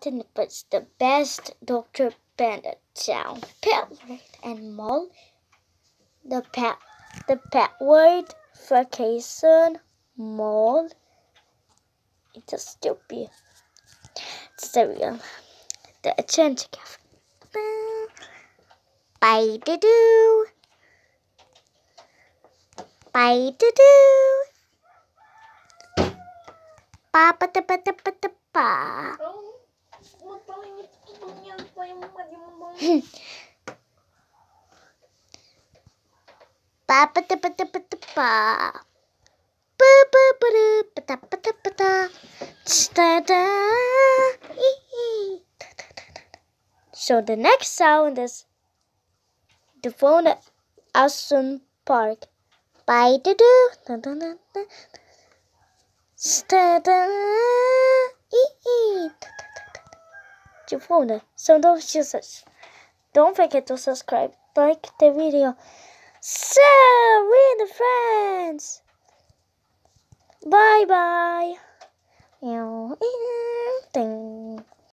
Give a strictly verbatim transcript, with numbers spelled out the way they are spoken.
Then puts the best Doctor Panda down. Pet word and mall. The pet the pet word vacation mall. It's a stupid. So um, the agenda cafe. Bye do do. Bye do do. Pa pa ta pa ta pa ta pa. Pa pa ta pa ta pa ta pa. Pa pa pa pa ta pa ta pa ta. Ta da. So the next sound is the phone at Austin Park. Bye do do. Da da da da. Ta da. Your phone. So don't just don't forget to subscribe, like the video. So we're the friends. Bye bye.